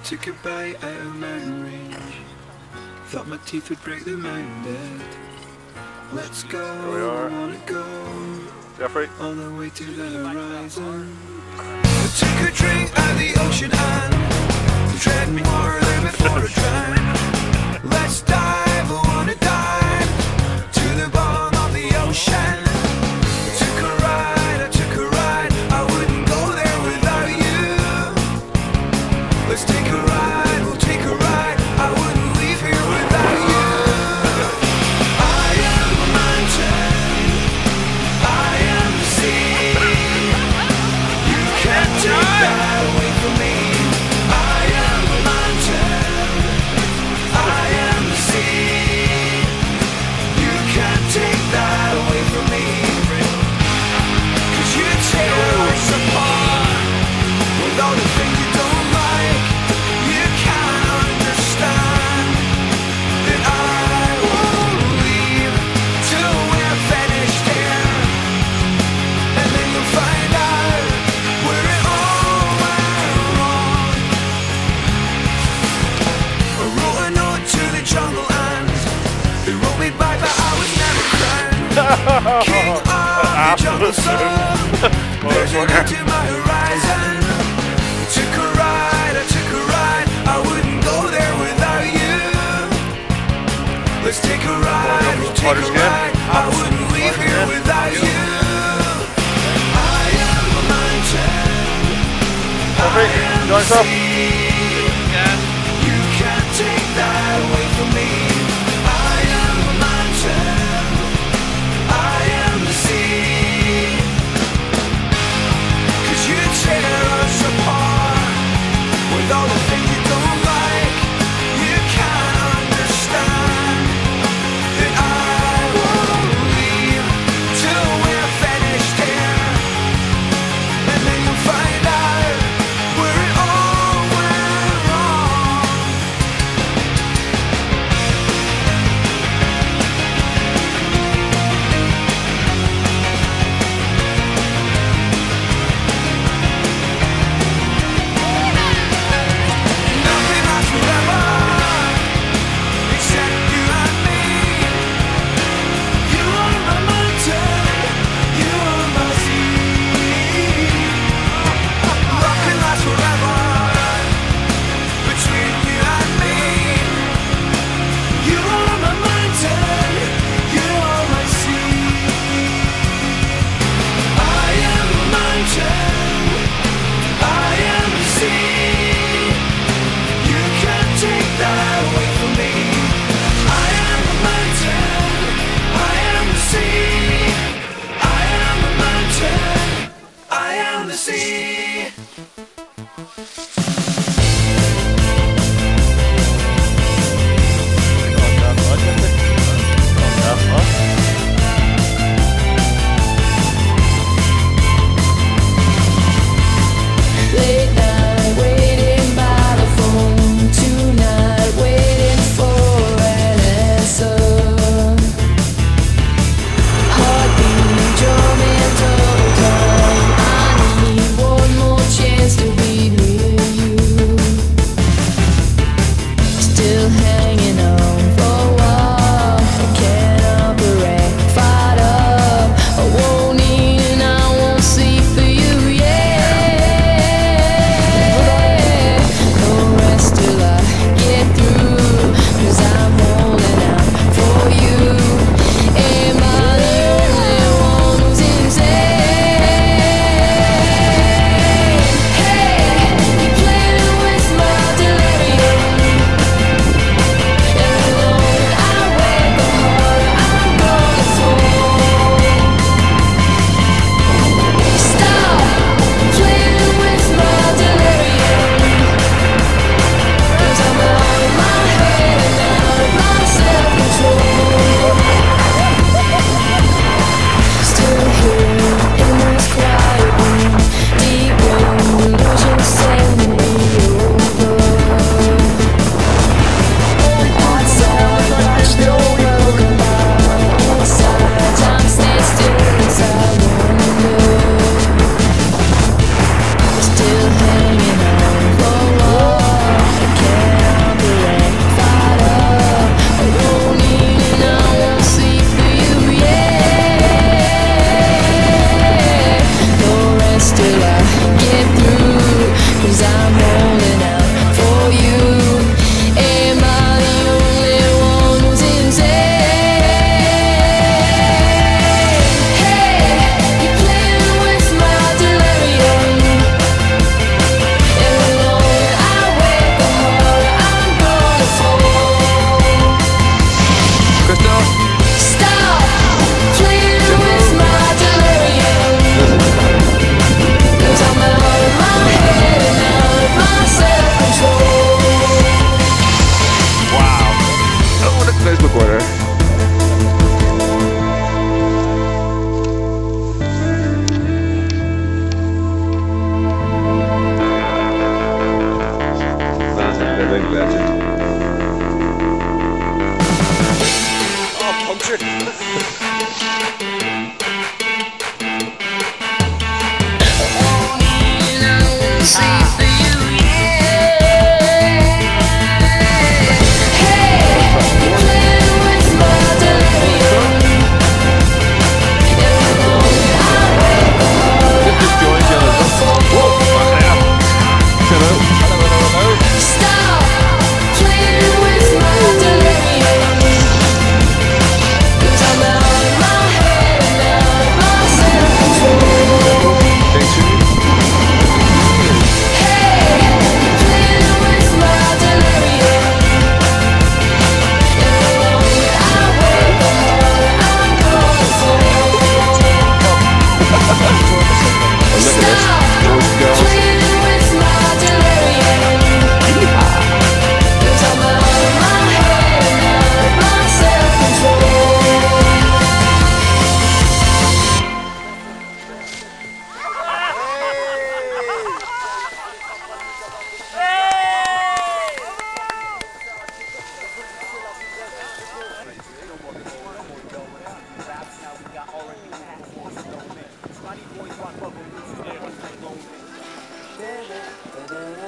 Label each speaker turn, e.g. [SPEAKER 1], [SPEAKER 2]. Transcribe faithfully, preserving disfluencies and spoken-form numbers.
[SPEAKER 1] took a bite out of mountain range. Thought my teeth would break the mountain dead. Let's go, I wanna go
[SPEAKER 2] Jeffrey,
[SPEAKER 1] all the way to the horizon. I took a drink out of the ocean and tread more than before I drown. Let's dive, I wanna dive to the bottom of the ocean. I took a ride, I took a ride, I wouldn't go there without you. Let's take a ride, we'll take a ride, I wouldn't leave here without you. I am a mountain, I am the sea. You can't take that away from me. I am a mountain, I am the sea. You can't take that away from me. 'Cause you tear us apart with all the things you don't like. You can't understand that I won't leave till we're finished here. And then you'll find out where it all went wrong. I wrote a note to the jungle and they wrote me back that I was never crowned king of the jungle song. There's an end to my horizon. I took a ride, I took a ride, I wouldn't go there without you. Let's take a ride, we'll take a ride, I wouldn't leave here without you. I am a mountain, I am the sea. You can't take that away from me. I am a mountain, I am the sea. 'Cause you tear us apart with all the things you don't like. You can't understand that I won't leave till we're finished here. And then you'll find out where it all went love.